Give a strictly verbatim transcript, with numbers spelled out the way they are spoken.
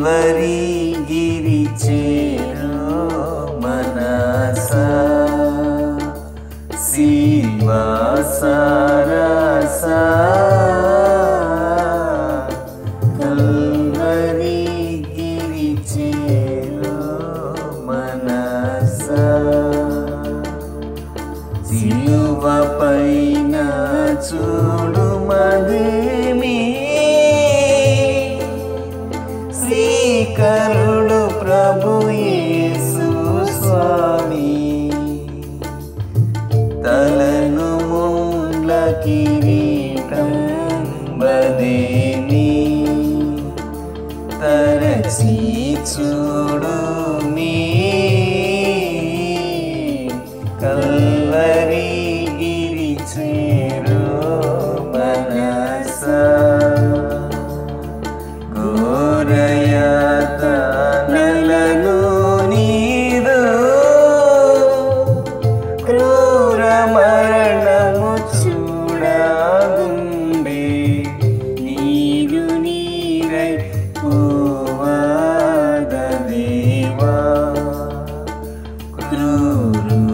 Calvary గిరి చేరు మనసా శివాసరసా Calvary గిరి చేరు మనసా సిలువ పైన చూడు మదిమి శ్రీకరుడు ప్రభు యేసు స్వామి తలను ముండ్ల కిరీటం బదేమి తరచి చూడు మీ కల్వరి గిరి చేరు మనసా ఘోరయాతనలను నీదు క్రూర మరణము చూడగుండే నీరు నీరై పోవాద దేవా క్రూరు